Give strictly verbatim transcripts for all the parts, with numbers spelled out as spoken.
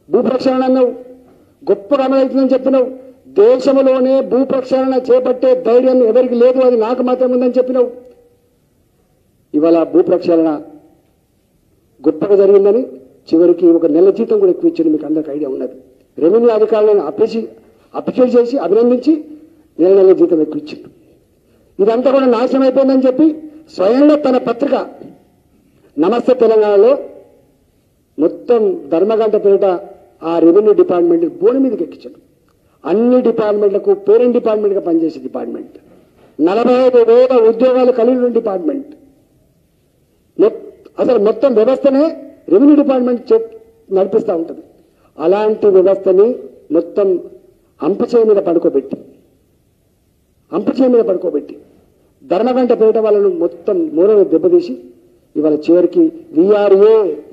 భూ ప్రక్షాళన అన్నావు, గొప్పగా అమలవుతుందని చెప్పినావు. దేశంలోనే భూ ప్రక్షాళన చేపట్టే ధైర్యం ఎవరికి లేదు, అది నాకు మాత్రం ఉందని చెప్పినావు. ఇవాళ భూ ప్రక్షాళన గొప్పగా జరిగిందని చివరికి ఒక నెల జీతం కూడా ఎక్కువ ఇచ్చింది. మీకు అందరికి ఐడియా ఉన్నది. రెవెన్యూ అధికారులను అప్రిషి అప్రిషియేట్ చేసి అభినందించి నెల నెల జీతం ఎక్కువ ఇచ్చిండు. ఇదంతా కూడా నాశనం అయిపోయిందని చెప్పి స్వయంగా తన పత్రిక నమస్తే తెలంగాణలో మొత్తం ధర్మగంట పేరిట ఆ రెవెన్యూ డిపార్ట్మెంట్ బోర్డు మీదకి ఎక్కించాడు. అన్ని డిపార్ట్మెంట్లకు పేరెంట్ డిపార్ట్మెంట్గా పనిచేసే డిపార్ట్మెంట్, నలభై ఐదు వేల ఉద్యోగాలు కలిగిన డిపార్ట్మెంట్, అసలు మొత్తం వ్యవస్థనే రెవెన్యూ డిపార్ట్మెంట్ నడిపిస్తూ ఉంటుంది. అలాంటి వ్యవస్థని మొత్తం అంపచేయ మీద పడుకోబెట్టి అంపచేయ మీద పడుకోబెట్టి ధర్మగంట పేరిట వాళ్ళను మొత్తం మూలలో దెబ్బతీసి ఇవాళ చివరికి విఆర్ఏ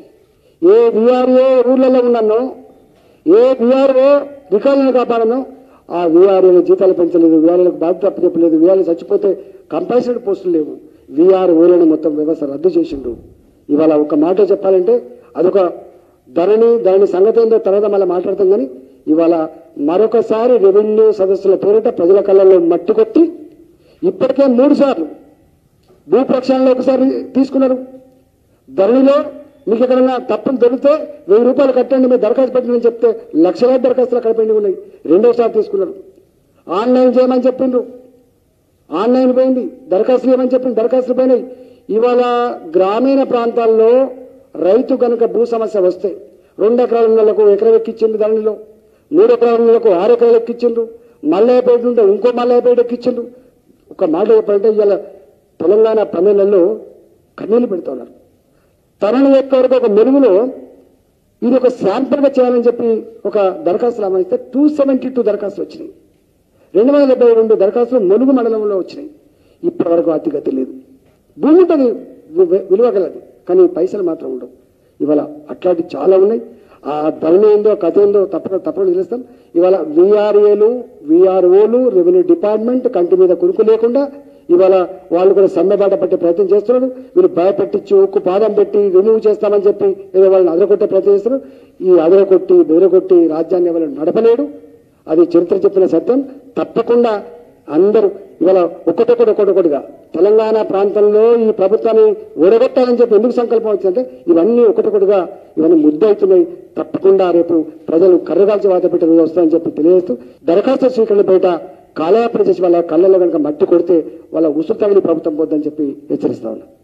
ఏ విఆర్ఏ ఊర్లలో ఉన్నానో, ఏ విఆర్ఓ రికార్డులను కాపాడనో ఆ విఆర్ఏల జీతాలు పెంచలేదు, విఆర్ఏలకు బాధ్యత అప్పచెప్పలేదు, విఆర్ఏ చచ్చిపోతే కంపల్సరీ పోస్టులు లేవు. విఆర్ఓలను మొత్తం వ్యవస్థ రద్దు చేసిండు. ఇవాళ ఒక మాట చెప్పాలంటే అదొక ధరణి దాని సంగతి ఏందో తర్వాత మళ్ళీ మాట్లాడతాం. కానీ ఇవాళ మరొకసారి రెవెన్యూ సదస్సుల పేరిట ప్రజల కళ్ళల్లో మట్టి కొట్టి ఇప్పటికే మూడు సార్లు భూ ప్రక్షాళనలో ఒకసారి తీసుకున్నారు. ధరణిలో మీకు ఎక్కడన్నా తప్పులు దొరికితే వెయ్యి రూపాయలు కట్టండి మీరు దరఖాస్తు పెట్టండి చెప్తే లక్షలాది దరఖాస్తులు అక్కడ పెండింగ్ ఉన్నాయి. రెండోసారి తీసుకున్నారు. ఆన్లైన్ చేయమని చెప్పిండ్రు, ఆన్లైన్ పోయింది. దరఖాస్తులు చేయమని చెప్పింది, దరఖాస్తులు పోయినాయి. ఇవాళ గ్రామీణ ప్రాంతాల్లో రైతు కనుక భూ సమస్య వస్తే రెండు ఎకరాల నెలకు ఎకరం ఎక్కించిండ్రు, ధరణిలో మూడు ఎకరాల నెలకు ఆరు ఎకరాలు ఎక్కించిండ్రు, మల్లయ్యపేట ఉంటే ఇంకో మల్లయ్యపేట ఎక్కించిండ్రు. ఒక మాట చెప్పాలంటే ఇవాళ తెలంగాణ ప్రజలలో కన్నీళ్లు పెడుతున్నారు. తనని యొక్క వరకు ఒక మెరుగులో ఇది ఒక శాంపుల్గా చేయాలని చెప్పి ఒక దరఖాస్తులు అమలిస్తే టూ సెవెంటీ టూ దరఖాస్తులు వచ్చినాయి. రెండు వందల డెబ్బై రెండు దరఖాస్తులు ములుగు మండలంలో వచ్చినాయి. ఇప్పటి వరకు అతిగతి లేదు. భూమి ఉంటుంది, విలువ కలది, కానీ పైసలు మాత్రం ఉండవు. ఇవాళ అట్లాంటి చాలా ఉన్నాయి. ఆ ధరణి ఏందో కథ ఏందో తప్పక తప్పకుండా తెలుస్తాం. ఇవాళ విఆర్ఏలు విఆర్ఓలు రెవెన్యూ డిపార్ట్మెంట్ కంటి మీద కురుకు లేకుండా ఇవాళ వాళ్ళు కూడా సమ్మెబాట పట్టే ప్రయత్నం చేస్తున్నారు. వీళ్ళు భయపెట్టించి ఉక్కు పాదం పెట్టి రిమూవ్ చేస్తామని చెప్పి ఏదో వాళ్ళని అదరకొట్టే ప్రయత్నం చేస్తున్నారు. ఈ అదరకొట్టి బెదరగొట్టి రాజ్యాన్ని ఎవరు నడపలేడు. అది చరిత్ర చెప్పిన సత్యం. తప్పకుండా అందరూ ఇవాళ ఒక్కటొక్కటి ఒక్కటొక్కటిగా తెలంగాణ ప్రాంతంలో ఈ ప్రభుత్వాన్ని ఓడగొట్టాలని చెప్పి ఎందుకు సంకల్పం వచ్చిందంటే ఇవన్నీ ఒకటొకటిగా ఇవన్నీ ముద్దవుతున్నాయి. తప్పకుండా రేపు ప్రజలు కర్రగాల్చి వాత పెట్టే రోజు వస్తాయని చెప్పి తెలియజేస్తూ దరఖాస్తు స్వీకరణ బయట కాలయాపన చేసి వాళ్ళ కళ్ళల్లో కనుక మట్టి కొడితే వాళ్ళ ఉసురు తగిలి ప్రభుత్వం పోద్దని చెప్పి హెచ్చరిస్తా ఉన్నా.